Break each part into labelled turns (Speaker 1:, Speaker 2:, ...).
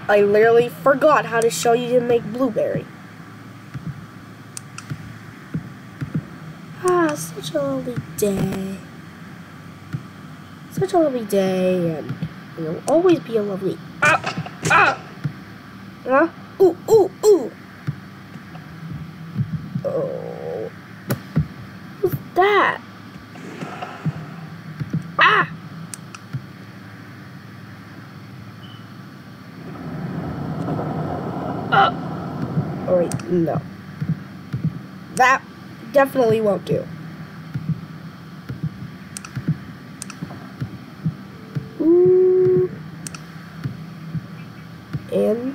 Speaker 1: I literally forgot how to show you to make blueberry. Ah, such a lovely day. Such a lovely day, and it will always be a lovely. Huh? Ooh, ooh, ooh. Oh. What's that? Ah! Oh wait, no. That definitely won't do. Ooh. And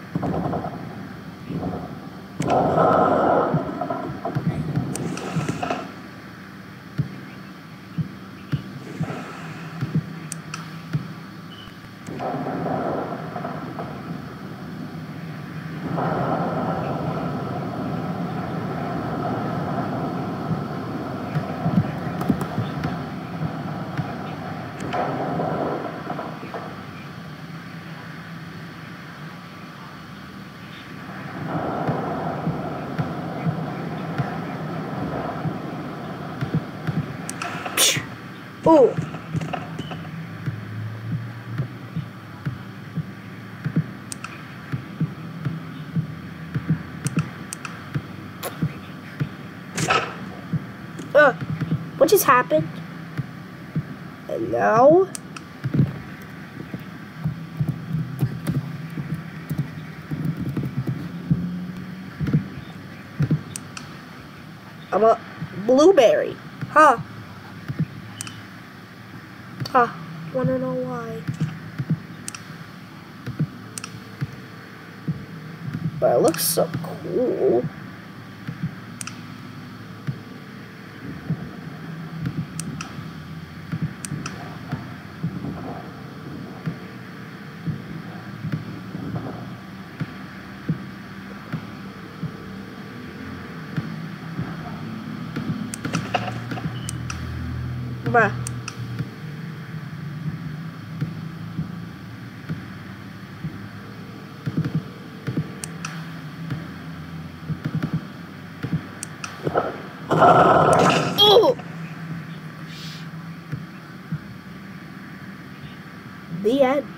Speaker 1: oh. What just happened? And now I'm a blueberry. Huh. Wanna know why? But it looks so cool. Bruh. Ooh. The end.